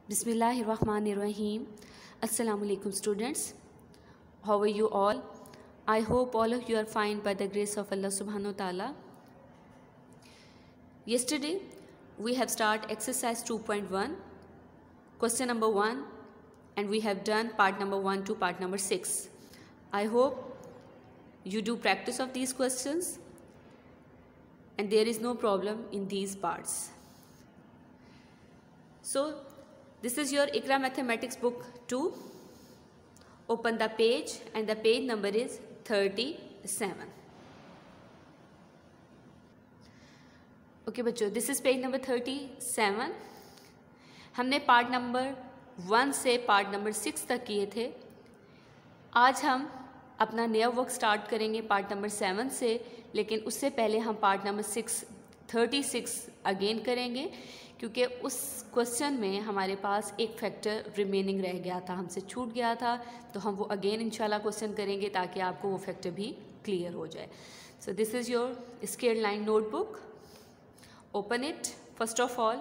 Bismillahirrahmanirrahim. Assalamu alaikum students. How are you all? I hope all of you are fine by the grace of Allah subhanahu wa ta'ala. Yesterday we have started exercise 2.1, question number 1, and we have done part number 1 to part number 6. I hope you do practice of these questions and there is no problem in these parts. So this is your Iqra Mathematics book 2. Open the page and the page number is 37. Okay बच्चों, this is page number 37. हमने part number 1 से part number 6 तक किए थे. आज हम अपना नया वर्क स्टार्ट करेंगे पार्ट नंबर 7 से, लेकिन उससे पहले हम पार्ट नंबर 36 अगेन करेंगे, क्योंकि उस क्वेश्चन में हमारे पास एक फैक्टर रिमेनिंग रह गया था, हमसे छूट गया था. तो हम वो अगेन इंशाल्लाह क्वेश्चन करेंगे ताकि आपको वो फैक्टर भी क्लियर हो जाए. So this is your scale line notebook. Open it. First of all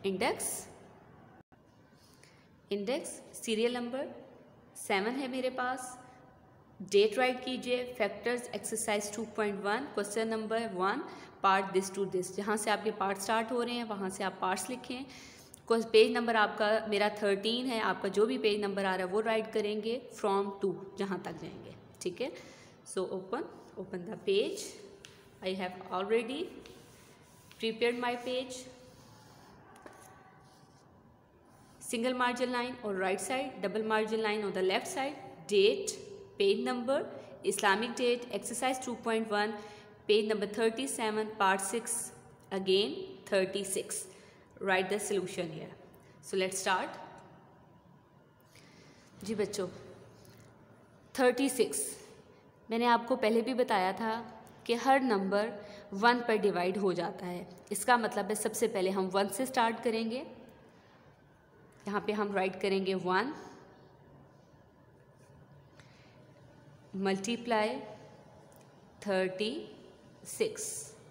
index serial number 7 है मेरे पास. डेट राइट कीजिए. Factors exercise 2.1 question number 1 part this to this. जहाँ से आपके पार्ट स्टार्ट हो रहे हैं वहाँ से आप पार्ट्स लिखें. पेज नंबर आपका मेरा 13 है. आपका जो भी पेज नंबर आ रहा है वो राइट करेंगे फ्रॉम टू जहाँ तक जाएंगे. ठीक है. So open the page. I have already prepared my page. Single margin line on right side, double margin line on the left side, date, page number, Islamic date, exercise 2.1, page number 37, part 6, again 36. Write the solution here. So let's start. जी बच्चों, 36 मैंने आपको पहले भी बताया था कि हर number 1 पर डिवाइड हो जाता है. इसका मतलब है सबसे पहले हम 1 से स्टार्ट करेंगे. यहाँ पे हम राइट करेंगे 1 मल्टीप्लाई 36.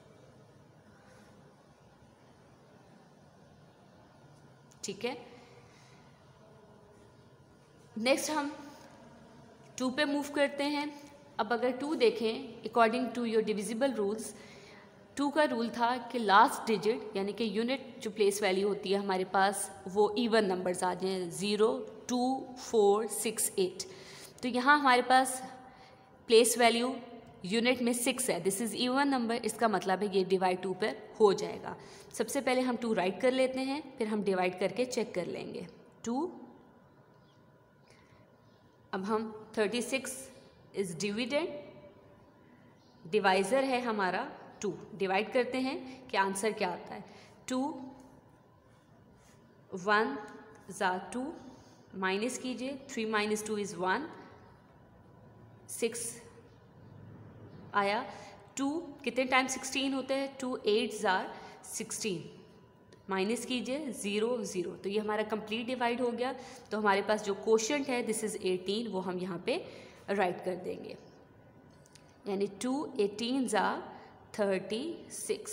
ठीक है. नेक्स्ट हम 2 पे मूव करते हैं. अब अगर 2 देखें according to your divisible rules, 2 का रूल था कि लास्ट डिजिट यानी कि यूनिट जो प्लेस वैल्यू होती है हमारे पास वो इवन नंबर्स आ जाएं 0, 2, 4, 6, 8. तो यहाँ हमारे पास प्लेस वैल्यू यूनिट में 6 है. This is even number. इसका मतलब है ये डिवाइड 2 पर हो जाएगा. सबसे पहले हम 2 राइट कर लेते हैं, फिर हम डिवाइड करके चेक कर लेंगे. 2. अब हम 36 इज डिविडेंड. डिवाइज़र है हमारा 2. डिवाइड करते हैं कि आंसर क्या आता है. 2 1 ज़ा 2 माइनस कीजिए. 3 माइनस 2 इज़ 1. 6 आया. 2 कितने टाइम 16 होते हैं. 2 8 ज़ा 16 माइनस कीजिए. 0 0. तो ये हमारा कंप्लीट डिवाइड हो गया. तो हमारे पास जो कोशेंट है दिस इज़ 18, वो हम यहाँ पे राइट कर देंगे. यानी 2 18 ज़ा 36.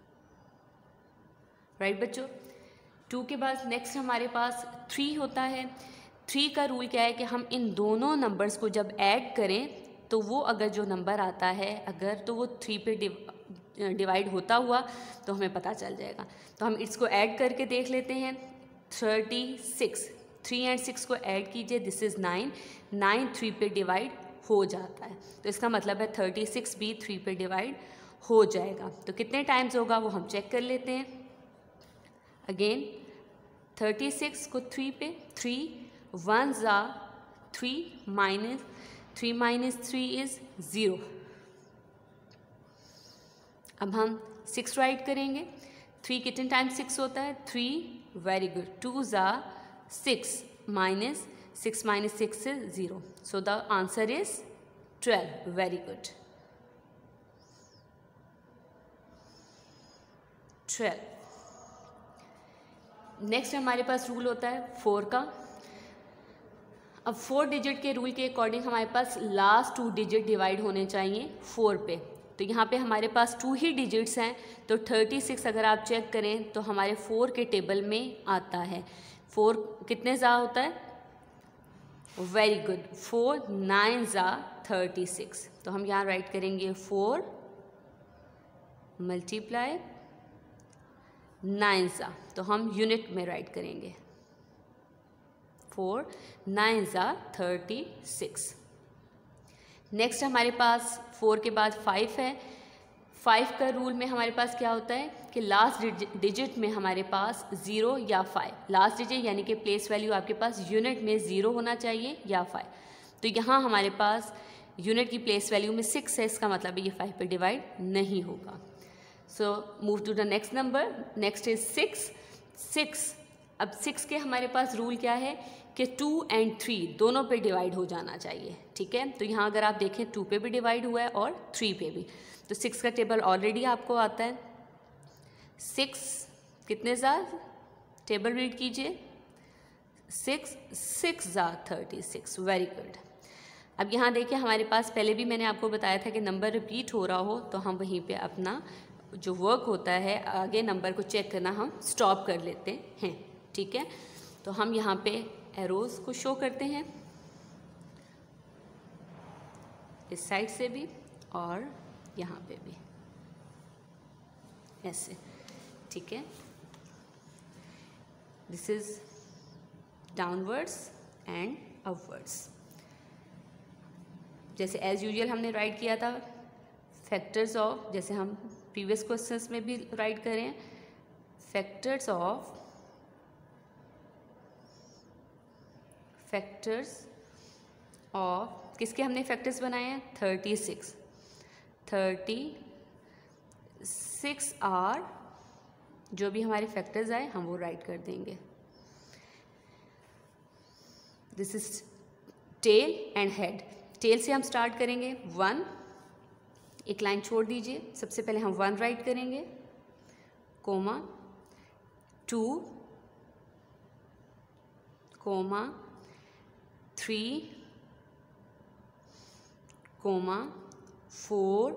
राइट बच्चों. 2 के बाद नेक्स्ट हमारे पास 3 होता है. 3 का रूल क्या है कि हम इन दोनों नंबर्स को जब ऐड करें तो वो अगर जो नंबर आता है अगर तो वो 3 पे डिवाइड होता हुआ तो हमें पता चल जाएगा. तो हम इसको ऐड करके देख लेते हैं. 36 3 एंड 6 को ऐड कीजिए. This is 9. 9 3 पे डिवाइड हो जाता है. तो इसका मतलब है 36 भी 3 पे डिवाइड हो जाएगा. तो कितने टाइम्स होगा वो हम चेक कर लेते हैं. अगेन 36 को 3 पे 3 1 ज़ा 3 माइनस 3 माइनस 3 इज़ 0. अब हम 6 राइट करेंगे. 3 कितने टाइम्स 6 होता है. 3. Very good. 2 ज़ा 6 minus 6 minus 6 is 0. So the answer is 12. Very good. 12. Next हमारे पास रूल होता है 4 का. अब 4 डिजिट के रूल के अकॉर्डिंग हमारे पास लास्ट 2 डिजिट डिवाइड होने चाहिए 4 पे. तो यहाँ पे हमारे पास 2 ही डिजिट्स हैं. तो 36 अगर आप चेक करें तो हमारे 4 के टेबल में आता है. 4 कितने ज़ा होता है? वेरी गुड, 4 9 ज़ा 36। तो हम यहाँ राइट करेंगे 4 मल्टीप्लाई 9 ज़ा, तो हम यूनिट में राइट करेंगे 4 9 ज़ा 36। नेक्स्ट हमारे पास 4 के बाद 5 है। 5 का रूल में हमारे पास क्या होता है कि लास्ट डिजिट में हमारे पास 0 या 5, लास्ट डिजिट यानी कि प्लेस वैल्यू आपके पास यूनिट में 0 होना चाहिए या 5। तो यहाँ हमारे पास यूनिट की प्लेस वैल्यू में 6 है, इसका मतलब है ये 5 पे डिवाइड नहीं होगा। So move to the next number, next is 6। अब 6 के हमारे पास रूल क्या है कि 2 और 3 दोनों पे डिवाइड हो जाना चाहिए, ठीक है। तो यहाँ अगर आप देखें 2 पे भी डिवाइड हुआ है और 3 पे भी, तो 6 का टेबल ऑलरेडी आपको आता है। 6 कितने ज़ा, टेबल रीड कीजिए, 6 ज़ा 36, वेरी गुड। अब यहाँ देखिए हमारे पास पहले भी मैंने आपको बताया था कि नंबर रिपीट हो रहा हो तो हम वहीं पे अपना जो वर्क होता है आगे नंबर को चेक करना हम स्टॉप कर लेते हैं, ठीक है। तो हम यहाँ पे एरोज़ को शो करते हैं, इस साइड से भी और यहाँ पे भी ऐसे, ठीक है। This is downwards and upwards. जैसे एज यूजुअल हमने राइट किया था फैक्टर्स ऑफ, जैसे हम प्रीवियस क्वेश्चंस में भी राइट करें, फैक्टर्स ऑफ किसके हमने फैक्टर्स बनाए हैं? 36 आर जो भी हमारे फैक्टर्स आए हम वो राइट कर देंगे। This is tail and head. Tail से हम स्टार्ट करेंगे 1, एक लाइन छोड़ दीजिए, सबसे पहले हम 1 राइट करेंगे, comma 2, comma 3, comma 4,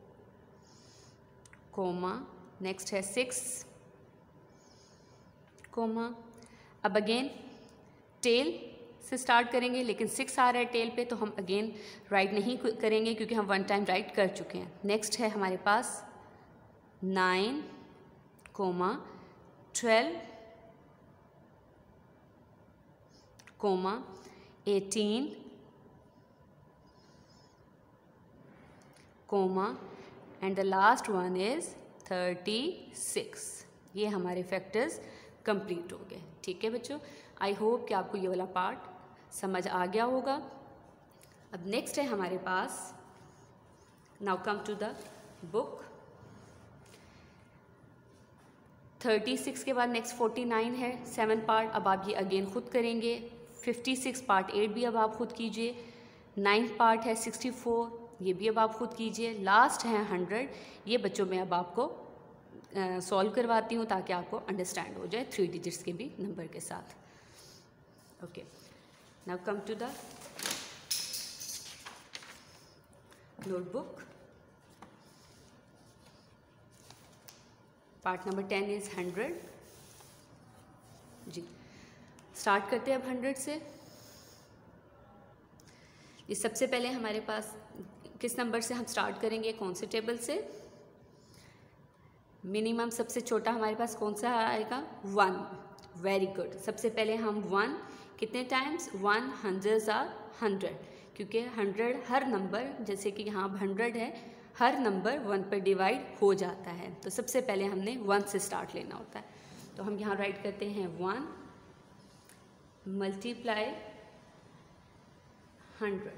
comma next है 6, कोमा। अब अगेन टेल से स्टार्ट करेंगे, लेकिन 6 आ रहा है टेल पे तो हम अगेन राइट नहीं करेंगे क्योंकि हम 1 टाइम राइट कर चुके हैं। नेक्स्ट है हमारे पास 9, comma 12, comma 18, comma and the last one is 36। ये हमारे फैक्टर्स कंप्लीट हो गए, ठीक है बच्चों। आई होप कि आपको ये वाला पार्ट समझ आ गया होगा। अब नेक्स्ट है हमारे पास, now come to the book. 36 के बाद नेक्स्ट 49 है, 7 पार्ट, अब आप ये अगेन खुद करेंगे। 56 पार्ट 8 भी अब आप खुद कीजिए। 9 पार्ट है 64, ये भी अब आप खुद कीजिए। लास्ट है 100, ये बच्चों में अब आपको सॉल्व करवाती हूँ ताकि आपको अंडरस्टैंड हो जाए 3 डिजिट्स के भी नंबर के साथ। Okay, now come to the notebook. Part number 10 is 100 जी। स्टार्ट करते हैं अब 100 से। ये सबसे पहले हमारे पास किस नंबर से हम स्टार्ट करेंगे, कौन से टेबल से? मिनिमम सबसे छोटा हमारे पास कौन सा आएगा? 1। Very good. सबसे पहले हम 1 कितने टाइम्स? 1 100s are 100, क्योंकि 100 हर नंबर, जैसे कि यहाँ 100 है, हर नंबर 1 पर डिवाइड हो जाता है। तो सबसे पहले हमने 1 से स्टार्ट लेना होता है। तो हम यहाँ राइट करते हैं 1 मल्टीप्लाई 100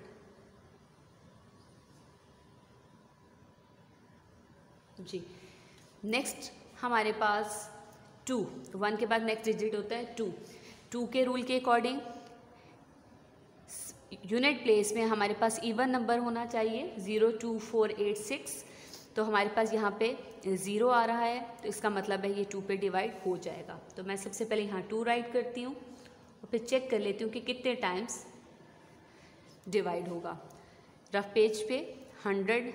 जी। नेक्स्ट हमारे पास 2, 1 के बाद नेक्स्ट डिजिट होता है 2। 2 के रूल के अकॉर्डिंग यूनिट प्लेस में हमारे पास इवन नंबर होना चाहिए, 0 2 4 8 6। तो हमारे पास यहाँ पे 0 आ रहा है, तो इसका मतलब है ये 2 पे डिवाइड हो जाएगा। तो मैं सबसे पहले यहाँ 2 राइट करती हूँ और फिर चेक कर लेती हूँ कि कितने टाइम्स डिवाइड होगा। रफ पेज पे 100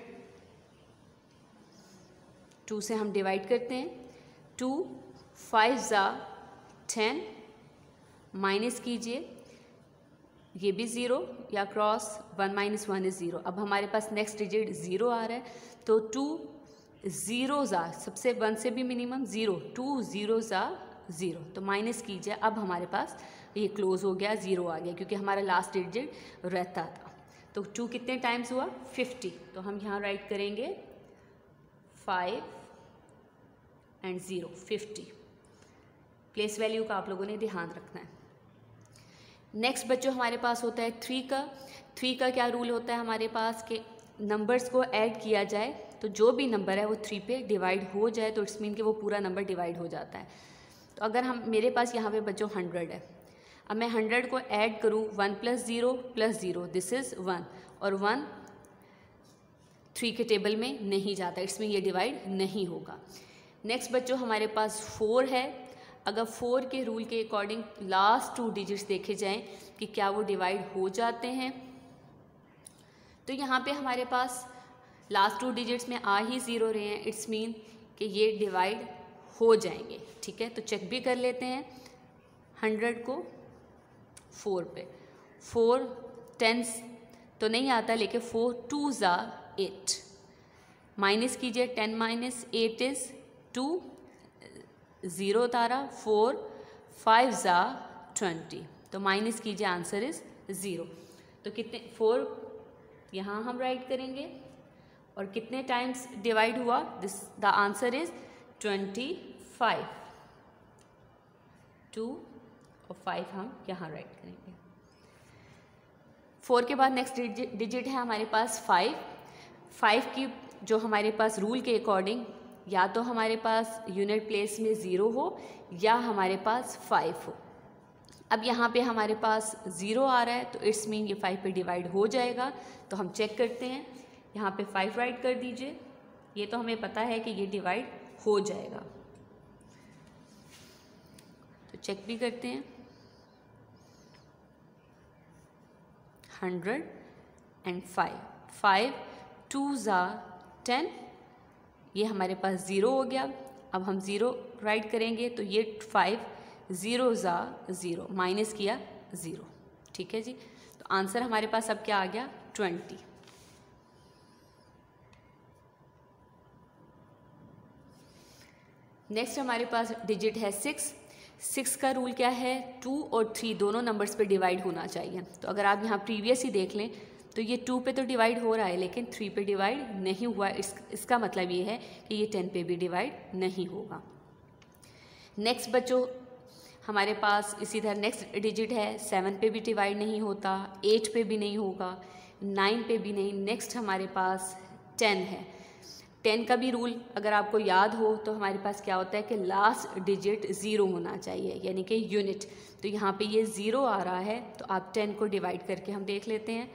2 से हम डिवाइड करते हैं। 2 5 ज़ा 10, माइनस कीजिए, ये भी ज़ीरो या क्रॉस, 1 - 1 इज़ ज़ीरो। अब हमारे पास नेक्स्ट डिजिट ज़ीरो आ रहा है, तो 2 ज़ीरोज़ आ, सबसे 1 से भी मिनिमम ज़ीरो, 2 ज़ीरोज़ आ ज़ीरो, तो माइनस कीजिए। अब हमारे पास ये क्लोज हो गया, ज़ीरो आ गया, क्योंकि हमारा लास्ट डिजिट रहता था। तो 2 कितने टाइम्स हुआ? 50। तो हम यहाँ राइट करेंगे 5 एंड 0, 50। प्लेस वैल्यू का आप लोगों ने ध्यान रखना है। नेक्स्ट बच्चों हमारे पास होता है 3 का। 3 का क्या रूल होता है हमारे पास कि नंबर्स को ऐड किया जाए, तो जो भी नंबर है वो 3 पे डिवाइड हो जाए, तो इट्स मीन कि वो पूरा नंबर डिवाइड हो जाता है। तो अगर हम, मेरे पास यहाँ पे बच्चों 100 है, अब मैं 100 को ऐड करूँ 1 + 0 + 0, दिस इज़ 1, और 1 3 के टेबल में नहीं जाता, इसमें ये डिवाइड नहीं होगा। नेक्स्ट बच्चों हमारे पास 4 है। अगर 4 के रूल के अकॉर्डिंग लास्ट 2 डिजिट्स देखे जाएं कि क्या वो डिवाइड हो जाते हैं, तो यहाँ पे हमारे पास लास्ट 2 डिजिट्स में आ ही 0 रहे हैं, इट्स मीन कि ये डिवाइड हो जाएंगे। ठीक है, तो चेक भी कर लेते हैं 100 को 4 पे। 4 10 तो नहीं आता, लेकिन 4 2s are 8। माइनस कीजिए, 10 - 8 इज़ 2, 0 तारा, 4 5s are 20, तो माइनस कीजिए, आंसर इज़ 0। तो कितने, 4 यहाँ हम राइट करेंगे, और कितने टाइम्स डिवाइड हुआ, दिस द आंसर इज़ 25। 2 और 5 हम यहाँ राइट करेंगे। 4 के बाद नेक्स्ट डिजिट है हमारे पास 5। 5 की जो हमारे पास रूल के अकॉर्डिंग या तो हमारे पास यूनिट प्लेस में 0 हो या हमारे पास 5 हो। अब यहाँ पे हमारे पास 0 आ रहा है, तो इट्स मीन ये 5 पे डिवाइड हो जाएगा। तो हम चेक करते हैं, यहाँ पे 5 राइट कर दीजिए, ये तो हमें पता है कि ये डिवाइड हो जाएगा। तो चेक भी करते हैं, 105, 5 2s are 10, ये हमारे पास 0 हो गया। अब हम 0 राइट करेंगे, तो ये 5 0s are 0, माइनस किया 0। ठीक है जी, तो आंसर हमारे पास अब क्या आ गया, 20। नेक्स्ट हमारे पास डिजिट है 6। 6 का रूल क्या है, 2 और 3 दोनों नंबर्स पे डिवाइड होना चाहिए। तो अगर आप यहाँ प्रीवियस ही देख लें, तो ये 2 पे तो डिवाइड हो रहा है, लेकिन 3 पे डिवाइड नहीं हुआ। इसका मतलब ये है कि ये 10 पे भी डिवाइड नहीं होगा। नेक्स्ट बच्चों हमारे पास इसी तरह नेक्स्ट डिजिट है 7 पे भी डिवाइड नहीं होता, 8 पे भी नहीं होगा, 9 पे भी नहीं। नेक्स्ट हमारे पास 10 है। 10 का भी रूल अगर आपको याद हो, तो हमारे पास क्या होता है कि लास्ट डिजिट 0 होना चाहिए, यानी कि यूनिट। तो यहाँ पे ये 0 आ रहा है, तो आप 10 को डिवाइड करके हम देख लेते हैं।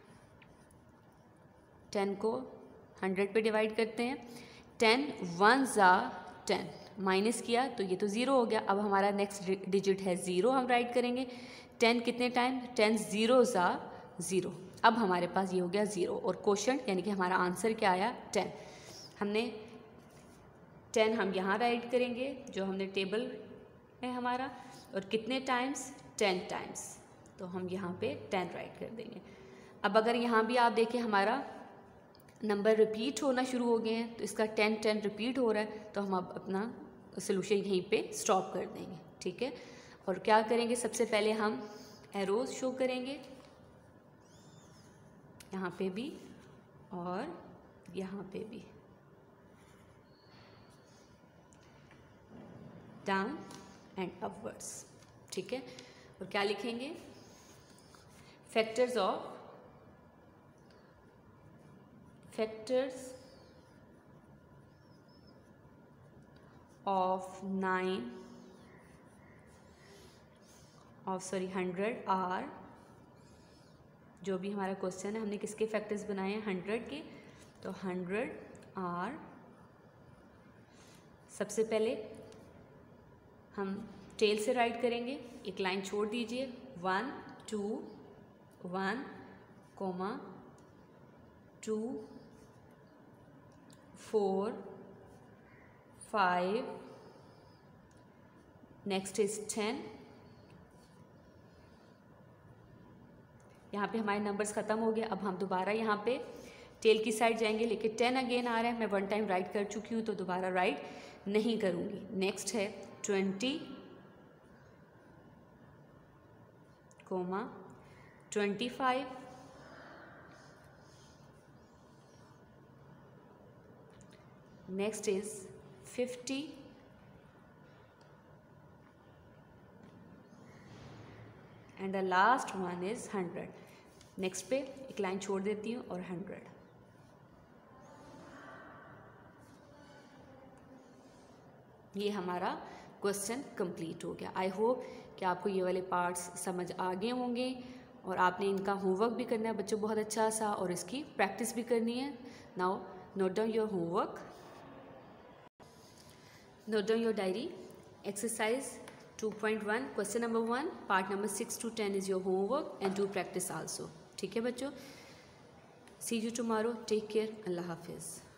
10 को 100 पे डिवाइड करते हैं, 10 1s are 10, माइनस किया तो ये तो 0 हो गया। अब हमारा नेक्स्ट डिजिट है 0, हम राइट करेंगे। 10 कितने टाइम, 10 0s are 0। अब हमारे पास ये हो गया 0, और क्वेश्चन यानी कि हमारा आंसर क्या आया, 10। हमने 10 हम यहाँ राइट करेंगे जो हमने टेबल है हमारा, और कितने टाइम्स, 10 टाइम्स, तो हम यहाँ पे 10 राइट कर देंगे। अब अगर यहाँ भी आप देखें हमारा नंबर रिपीट होना शुरू हो गए हैं, तो इसका 10 10 रिपीट हो रहा है, तो हम अब अपना सोल्यूशन यहीं पे स्टॉप कर देंगे। ठीक है, और क्या करेंगे, सबसे पहले हम एरोज शो करेंगे, यहाँ पे भी और यहाँ पे भी, डाउन एंड अपवर्ड्स। ठीक है, और क्या लिखेंगे, फैक्टर्स ऑफ 100 आर, जो भी हमारा क्वेश्चन है, हमने किसके फैक्टर्स बनाए हैं, 100 के, तो 100 आर। सबसे पहले हम टेल से राइट करेंगे, एक लाइन छोड़ दीजिए, 1 2 1 2 4 5, नेक्स्ट इज 10 यहाँ पे हमारे नंबर्स ख़त्म हो गए। अब हम दोबारा यहाँ पे टेल की साइड जाएंगे, लेकिन 10 अगेन आ रहा है। मैं 1 टाइम राइट कर चुकी हूँ तो दोबारा राइट नहीं करूँगी। नेक्स्ट है 20, 25, next is 50, and the last one is 100। Next पे एक लाइन छोड़ देती हूँ और 100। ये हमारा क्वेश्चन कंप्लीट हो गया। आई होप कि आपको ये वाले पार्ट्स समझ आ गए होंगे और आपने इनका होमवर्क भी करना है बच्चों बहुत अच्छा सा, और इसकी प्रैक्टिस भी करनी है। Now note down your homework, note down your diary. Exercise 2.1 question number 1 part number 6 to 10 is your homework and do practice also. ठीक है बच्चों, see you tomorrow, take care, अल्लाह हाफिज़।